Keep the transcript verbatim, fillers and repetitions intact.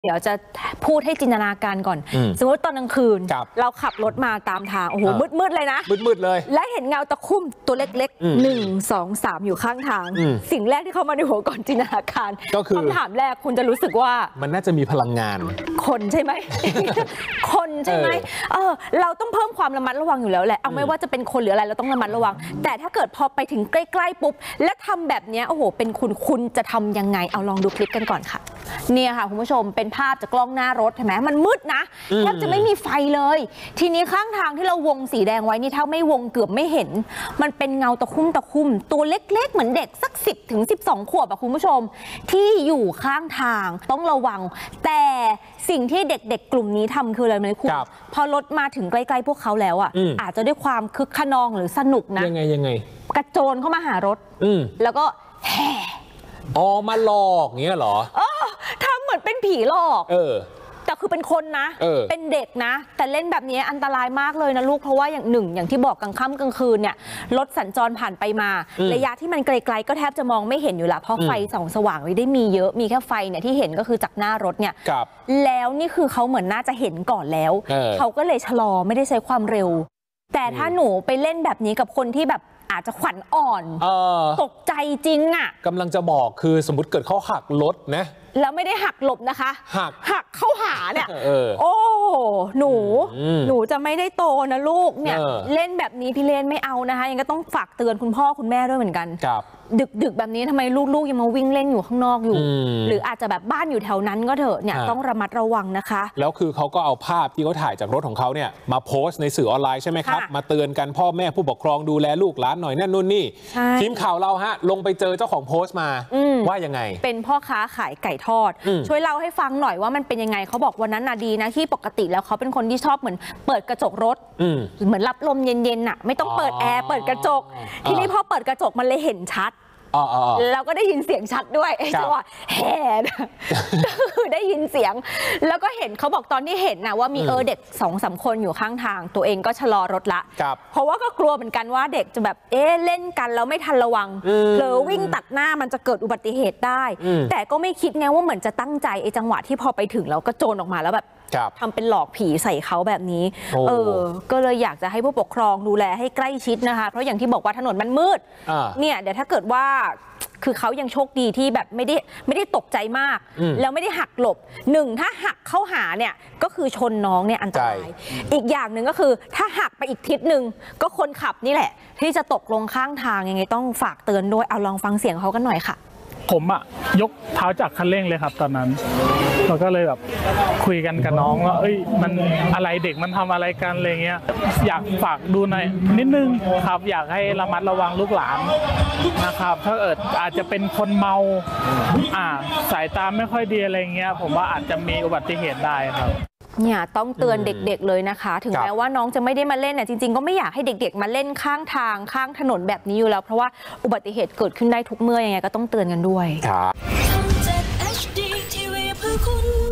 เดี๋ยวจะพูดให้จินตนาการก่อนสมมติตอนกลางคืนเราขับรถมาตามทางโอ้โหมืดๆเลยนะมืดๆเลยและเห็นเงาตะคุ่มตัวเล็กๆหนึ่งสองสามอยู่ข้างทางสิ่งแรกที่เข้ามาในหัวก่อนจินตนาการก็คือคำถามแรกคุณจะรู้สึกว่ามันน่าจะมีพลังงานคนใช่ไหม คนใช่ไหมเออเราต้องเพิ่มความระมัดระวังอยู่แล้วแหละเอาไม่ว่าจะเป็นคนหรืออะไรเราต้องระมัดระวังแต่ถ้าเกิดพอไปถึงใกล้ๆปุ๊บและทำแบบนี้โอ้โหเป็นคุณคุณจะทำยังไงเอาลองดูคลิปกันก่อนค่ะเนี่ยค่ะคุณผู้ชมเป็นภาพจากกล้องหน้ารถเห็นไหมมันมืดนะแทบจะไม่มีไฟเลยทีนี้ข้างทางที่เราวงสีแดงไว้นี่ถ้าไม่วงเกือบไม่เห็นมันเป็นเงาตะคุ่มตะคุ่มตัวเล็กๆเหมือนเด็กสักสิบถึงสิบสองขวบอะคุณผู้ชมที่อยู่ข้างทางต้องระวังแต่สิ่งที่เด็กๆกลุ่มนี้ทำคืออะไรไหมคุณพอรถมาถึงใกล้ๆพวกเขาแล้วอะอาจจะด้วยความคึกขนองหรือสนุกนะยังไงยังไงกระโจนเข้ามาหารถแล้วก็แห่อ๋อมาหลอกเงี้ยเหรอเออทำเหมือนเป็นผีหลอกเออแต่คือเป็นคนนะเออเป็นเด็กนะแต่เล่นแบบนี้อันตรายมากเลยนะลูกเพราะว่าอย่างหนึ่งอย่างที่บอกกลางค่ำกลางคืนเนี่ยรถสัญจรผ่านไปมาระยะที่มันไกลๆก็แทบจะมองไม่เห็นอยู่ละเพราะไฟส่องสว่างไม่ได้มีเยอะมีแค่ไฟเนี่ยที่เห็นก็คือจากหน้ารถเนี่ยแล้วนี่คือเขาเหมือนน่าจะเห็นก่อนแล้วเขาก็เลยชะลอไม่ได้ใช้ความเร็วแต่ถ้าหนูไปเล่นแบบนี้กับคนที่แบบอาจจะขวัญอ่อนตกใจจริงอ่ะกำลังจะบอกคือสมมติเกิดเขาหักรถนะแล้วไม่ได้หักหลบนะคะหักหักเข้าหาเนี่ยโอ้หนูหนูจะไม่ได้โตนะลูกเนี่ยเล่นแบบนี้พี่เลนไม่เอานะคะยังก็ต้องฝากเตือนคุณพ่อคุณแม่ด้วยเหมือนกันดึกดึกแบบนี้ทำไมลูกๆยังมาวิ่งเล่นอยู่ข้างนอกอยู่หรืออาจจะแบบบ้านอยู่แถวนั้นก็เถอะเนี่ยต้องระมัดระวังนะคะแล้วคือเขาก็เอาภาพที่เขาถ่ายจากรถของเขาเนี่ยมาโพสต์ในสื่อออนไลน์ใช่ไหมครับมาเตือนกันพ่อแม่ผู้ปกครองดูแลลูกหลานหน่อยนั่นนู่นนี่ทีมข่าวเราฮะลงไปเจอเจ้าของโพสต์มาว่ายังไงเป็นพ่อค้าขายไก่ทอดช่วยเล่าให้ฟังหน่อยว่ามันเป็นยังไงเขาบอกวันนั้นน่ะดีนะที่ปกติแล้วเขาเป็นคนที่ชอบเหมือนเปิดกระจกรถเหมือนรับลมเย็นๆน่ะไม่ต้องเปิดแอร์เปิดกระจกทีนี้พอเปิดกระจกมันเลยเห็นชัดแล้วก็ได้ยินเสียงชัดด้วยจังหวะแห่คือได้ยินเสียงแล้วก็เห็นเขาบอกตอนที่เห็นนะว่ามีเออเด็กสองสามคนอยู่ข้างทางตัวเองก็ชะลอรถละเพราะว่าก็กลัวเหมือนกันว่าเด็กจะแบบเอ๊ะเล่นกันแล้วไม่ทันระวังเผลอวิ่งตัดหน้ามันจะเกิดอุบัติเหตุได้แต่ก็ไม่คิดไงว่าเหมือนจะตั้งใจไอ้จังหวะที่พอไปถึงแล้วก็โจรออกมาแล้วแบบทำเป็นหลอกผีใส่เขาแบบนี้เออก็เลยอยากจะให้ผู้ปกครองดูแลให้ใกล้ชิดนะคะเพราะอย่างที่บอกว่าถนนมันมืดเนี่ยเดี๋ยวถ้าเกิดว่าคือเขายังโชคดีที่แบบไม่ได้ไม่ได้ตกใจมากแล้วไม่ได้หักหลบหนึ่งถ้าหักเข้าหาเนี่ยก็คือชนน้องเนี่ยอันตรายอีกอย่างหนึ่งก็คือถ้าหักไปอีกทิศหนึ่งก็คนขับนี่แหละที่จะตกลงข้างทางยังไงต้องฝากเตือนด้วยเอาลองฟังเสียงเขากันหน่อยค่ะผมอะยกเท้าจากคันเร่งเลยครับตอนนั้นเราก็เลยแบบคุยกันกับน้องว่าเอ้ยมันอะไรเด็กมันทำอะไรกันอะไรเงี้ยอยากฝากดูหน่อยนิดนึงครับอยากให้ระมัดระวังลูกหลานนะครับถ้าเกิดอาจจะเป็นคนเมาอ่าสายตาไม่ค่อยดีอะไรเงี้ยผมว่าอาจจะมีอุบัติเหตุได้ครับเนี่ยต้องเตือนเด็กๆเลยนะคะถึงแม้ว่าน้องจะไม่ได้มาเล่นเนี่ยจริงๆก็ไม่อยากให้เด็กๆมาเล่นข้างทางข้างถนนแบบนี้อยู่แล้วเพราะว่าอุบัติเหตุเกิดขึ้นได้ทุกเมื่อยังไงก็ต้องเตือนกันด้วย